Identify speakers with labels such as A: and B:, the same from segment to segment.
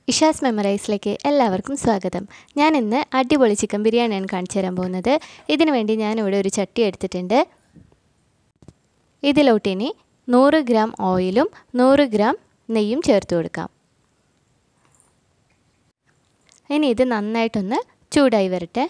A: ഇഷാസ് മെമ്മറൈസിലേക്ക് എല്ലാവർക്കും സ്വാഗതം. ഞാൻ ഇന്ന് അടിപൊളി ചിക്കൻ ബിരിയാണിയാണ് കാണിച്ചു തരാൻ പോകുന്നത്. ഇതിനു വേണ്ടി ഞാനിവിടെ ഒരു ചട്ടി എടുത്തിട്ടുണ്ട്. ഇതിലോട്ടിനി 100 ഗ്രാം ഓയിലും 100 ഗ്രാം നെയ്യും ചേർത്ത് കൊടുക്കാം. ഇനി ഇത് നന്നായിട്ടൊന്ന് ചൂടായി വരട്ടെ.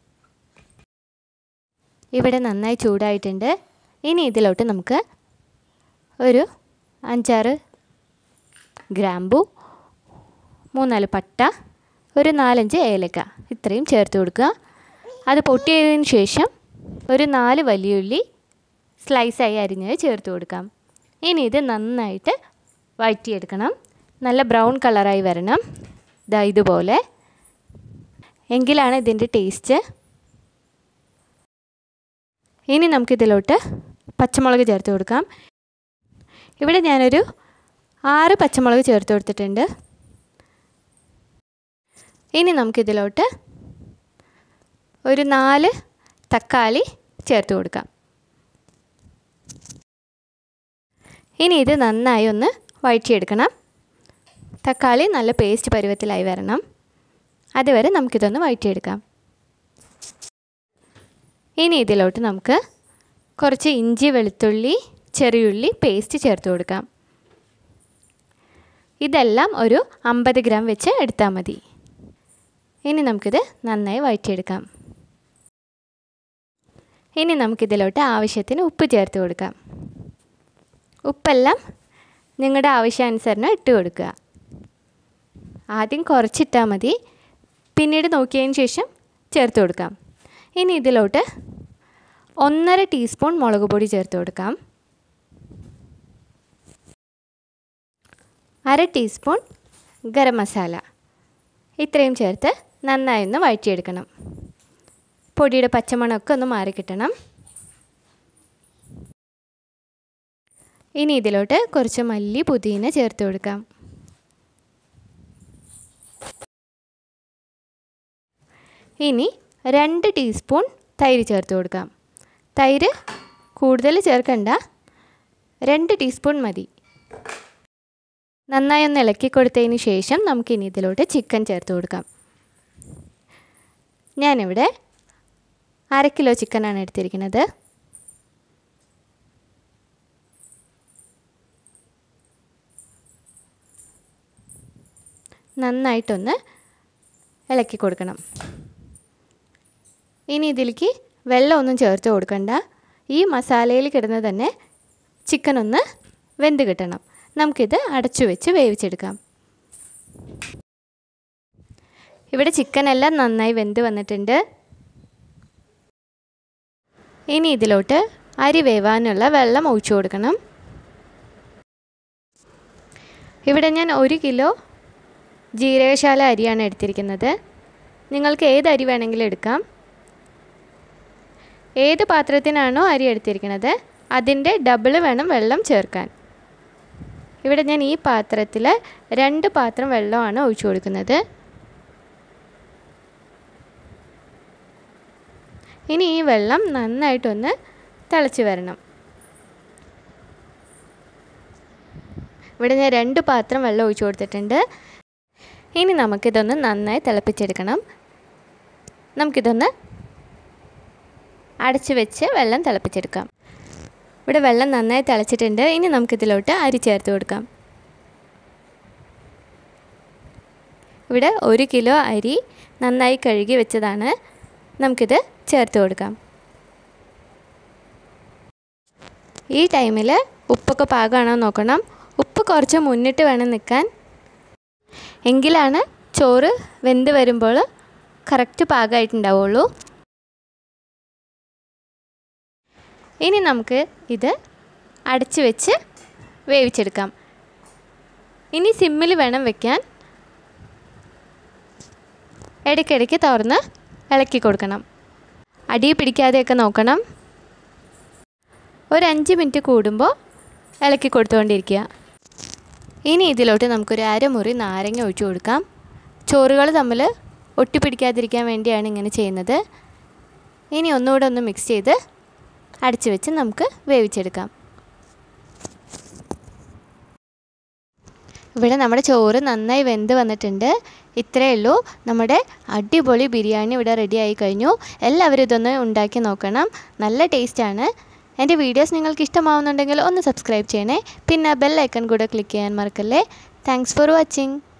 A: ഇവിടെ നന്നായി ചൂടായിട്ടുണ്ട്. ഇനി ഇതിലോട്ട് നമുക്ക് ഒരു 5-6 ഗ്രാമ്പു, 3-4 പട്ട, ഒരു 4-5 ഏലക്ക ഇത്രയും ചേർത്ത് കൊടുക്കുക. അത് പൊട്ടിയതിന് ശേഷം ഒരു 4 വലിയുള്ളി സ്ലൈസായി അരിഞ്ഞത് ചേർത്ത് കൊടുക്കാം. ഇനി ഇത് നന്നായിട്ട് വഴറ്റിയെടുക്കണം. നല്ല ബ്രൗൺ കളറായി വരണം. ഇതുപോലെ എങ്കിലാണ് ഇതിൻ്റെ ടേസ്റ്റ്. ഇനി നമുക്കിതിലോട്ട് പച്ചമുളക് ചേർത്ത് കൊടുക്കാം. ഇവിടെ ഞാനൊരു 6 പച്ചമുളക് ചേർത്ത് കൊടുത്തിട്ടുണ്ട്. ഇനി നമുക്കിതിലോട്ട് ഒരു 4 തക്കാളി ചേർത്ത് കൊടുക്കാം. ഇനി ഇത് നന്നായി ഒന്ന് വഴറ്റിയെടുക്കണം. തക്കാളി നല്ല പേസ്റ്റ് പരുവത്തിലായി വരണം. അതുവരെ നമുക്കിതൊന്ന് വഴറ്റിയെടുക്കാം. ഇനി ഇതിലോട്ട് നമുക്ക് കുറച്ച് ഇഞ്ചി, വെളുത്തുള്ളി, ചെറിയുള്ളി പേസ്റ്റ് ചേർത്ത് കൊടുക്കാം. ഇതെല്ലാം ഒരു 50 ഗ്രാം വെച്ച് എടുത്താൽ മതി. ഇനി നമുക്കിത് നന്നായി വഴറ്റിയെടുക്കാം. ഇനി നമുക്കിതിലോട്ട് ആവശ്യത്തിന് ഉപ്പ് ചേർത്ത് കൊടുക്കാം. ഉപ്പെല്ലാം നിങ്ങളുടെ ആവശ്യാനുസരണം ഇട്ട് കൊടുക്കുക. ആദ്യം കുറച്ചിട്ടാൽ മതി, പിന്നീട് നോക്കിയതിന് ശേഷം ചേർത്ത് കൊടുക്കാം. ഇനി ഇതിലോട്ട് 1.5 ടീസ്പൂൺ മുളക് പൊടി ചേർത്ത് കൊടുക്കാം. 1/2 ടീസ്പൂൺ ഗരം മസാല ഇത്രയും ചേർത്ത് നന്നായി ഒന്ന് വഴറ്റിയെടുക്കണം. പൊടിയുടെ പച്ചമണമൊക്കെ ഒന്ന് മാറിക്കിട്ടണം. ഇനി ഇതിലോട്ട് കുറച്ച് മല്ലി, പുതിന ചേർത്ത് കൊടുക്കാം. ഇനി 2 ടീസ്പൂൺ തൈര് ചേർത്ത് കൊടുക്കാം. തൈര് കൂടുതൽ ചേർക്കണ്ട, 2 ടീസ്പൂൺ മതി. നന്നായി ഒന്ന് ഇളക്കി കൊടുത്തതിന് ശേഷം നമുക്കിനി ഇതിലോട്ട് ചിക്കൻ ചേർത്ത് കൊടുക്കാം. ഞാനിവിടെ 1/2 കിലോ ചിക്കനാണ് എടുത്തിരിക്കുന്നത്. നന്നായിട്ടൊന്ന് ഇളക്കി കൊടുക്കണം. ഇനി ഇതിലേക്ക് വെള്ളമൊന്നും ചേർത്ത് കൊടുക്കണ്ട. ഈ മസാലയിൽ കിടന്ന് തന്നെ ചിക്കൻ ഒന്ന് വെന്ത് കിട്ടണം. നമുക്കിത് അടച്ചു വെച്ച് വേവിച്ചെടുക്കാം. ഇവിടെ ചിക്കനെല്ലാം നന്നായി വെന്ത് വന്നിട്ടുണ്ട്. ഇനി ഇതിലോട്ട് അരി വേവാനുള്ള വെള്ളം ഒഴിച്ചു കൊടുക്കണം. ഇവിടെ ഞാൻ 1 കിലോ ജീരകശാല അരിയാണ് എടുത്തിരിക്കുന്നത്. നിങ്ങൾക്ക് ഏത് അരി വേണമെങ്കിലും എടുക്കാം. ഏത് പാത്രത്തിനാണോ അരി എടുത്തിരിക്കുന്നത് അതിൻ്റെ ഡബിൾ വേണം വെള്ളം ചേർക്കാൻ. ഇവിടെ ഞാൻ ഈ പാത്രത്തിൽ 2 പാത്രം വെള്ളമാണ് ഒഴിച്ചു കൊടുക്കുന്നത്. ഇനി ഈ വെള്ളം നന്നായിട്ടൊന്ന് തിളച്ച് വരണം. ഇവിടെ ഞാൻ 2 പാത്രം വെള്ളം ഒഴിച്ചു കൊടുത്തിട്ടുണ്ട്. ഇനി നമുക്കിതൊന്ന് നന്നായി തിളപ്പിച്ചെടുക്കണം. നമുക്കിതൊന്ന് അടച്ചു വെച്ച് വെള്ളം തിളപ്പിച്ചെടുക്കാം. ഇവിടെ വെള്ളം നന്നായി തിളച്ചിട്ടുണ്ട്. ഇനി നമുക്കിതിലോട്ട് അരി ചേർത്ത് കൊടുക്കാം. ഇവിടെ 1 കിലോ അരി നന്നായി കഴുകി വെച്ചതാണ്. നമുക്കിത് ചേർത്ത് കൊടുക്കാം. ഈ ടൈമിൽ ഉപ്പൊക്കെ പാകമാണോ നോക്കണം. ഉപ്പ് കുറച്ച് മുന്നിട്ട് വേണം നിൽക്കാൻ, എങ്കിലാണ് ചോറ് വെന്ത് വരുമ്പോൾ കറക്റ്റ് പാകമായിട്ടുണ്ടാവുള്ളൂ. ഇനി നമുക്ക് ഇത് അടച്ചു വെച്ച് വേവിച്ചെടുക്കാം. ഇനി സിമ്മിൽ വേണം വെക്കാൻ. ഇടയ്ക്കിടയ്ക്ക് തുറന്ന് ഇളക്കി കൊടുക്കണം. അടി പിടിക്കാതെയൊക്കെ നോക്കണം. ഒരു 5 മിനിറ്റ് കൂടുമ്പോൾ ഇളക്കി കൊടുത്തുകൊണ്ടിരിക്കുക. ഇനി ഇതിലോട്ട് നമുക്കൊരു 1/2 മുറി നാരങ്ങ ഒഴിച്ചു കൊടുക്കാം. ചോറുകൾ തമ്മിൽ ഒട്ടിപ്പിടിക്കാതിരിക്കാൻ വേണ്ടിയാണ് ഇങ്ങനെ ചെയ്യുന്നത്. ഇനി ഒന്നുകൂടെ ഒന്ന് മിക്സ് ചെയ്ത് അടച്ചു വെച്ച് നമുക്ക് വേവിച്ചെടുക്കാം. ഇവിടെ നമ്മുടെ ചോറ് നന്നായി വെന്ത് വന്നിട്ടുണ്ട്. ഇത്രയേ ഉള്ളൂ. നമ്മുടെ അടിപൊളി ബിരിയാണി ഇവിടെ റെഡി ആയി കഴിഞ്ഞു. എല്ലാവരും ഇതൊന്ന് ഉണ്ടാക്കി നോക്കണം. നല്ല ടേസ്റ്റാണ്. എൻ്റെ വീഡിയോസ് നിങ്ങൾക്ക് ഇഷ്ടമാവുന്നുണ്ടെങ്കിൽ ഒന്ന് സബ്സ്ക്രൈബ് ചെയ്യണേ. പിന്നെ ബെൽ ഐക്കൺ കൂടെ ക്ലിക്ക് ചെയ്യാൻ മറക്കല്ലേ. Thanks for watching.